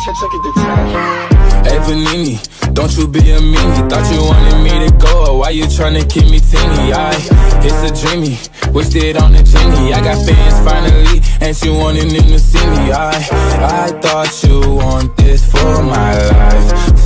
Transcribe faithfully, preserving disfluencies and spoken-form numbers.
check, check it, the time. Hey Panini, don't you be a meanie. Thought you wanted me to go, or why you tryna keep me teeny? I, it's a dreamy, wished it on the genie. I got fans finally, and she wanted them to see me. I, I thought you want this for my life,